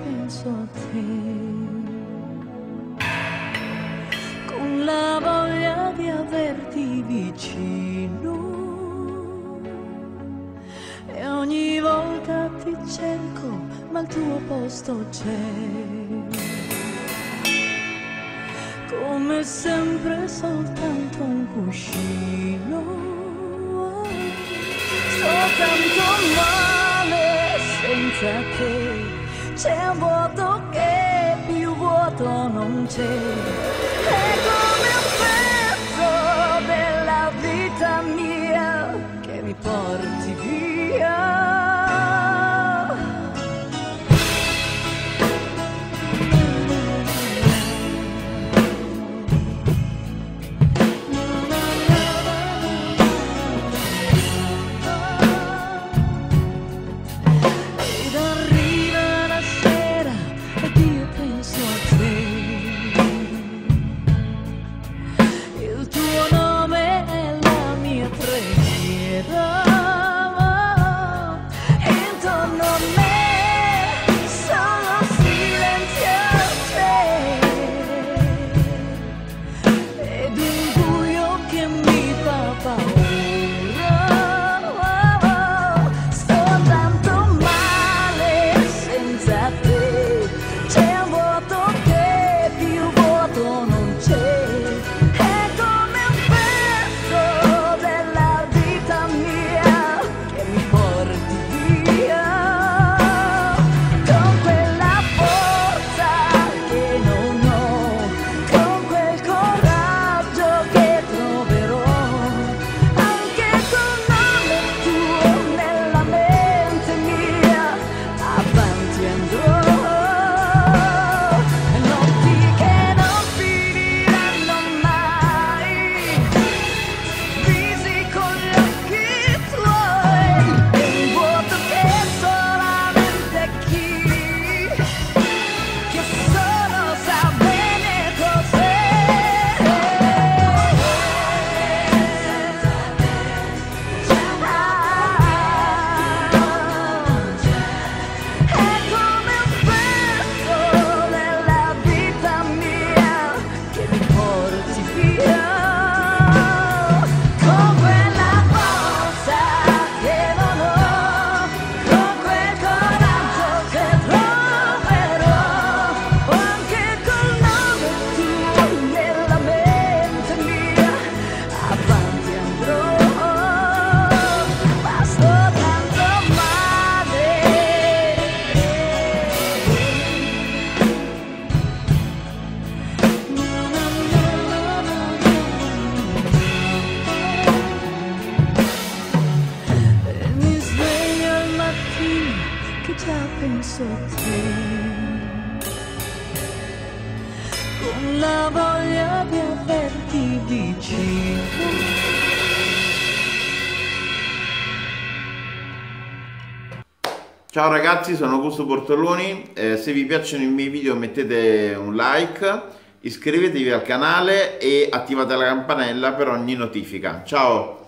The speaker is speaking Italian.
penso a te, con la voglia di averti vicino, e ogni volta ti cerco ma il tuo posto c'è, come sempre soltanto un cuscino. Sto tanto male senza te, c'è un vuoto che più vuoto non c'è, è come un pezzo della vita mia che mi porti via. Penso a te, con la voglia di averti vicino. Ciao ragazzi, sono Augusto Bortoloni, se vi piacciono i miei video mettete un like, iscrivetevi al canale e attivate la campanella per ogni notifica. Ciao!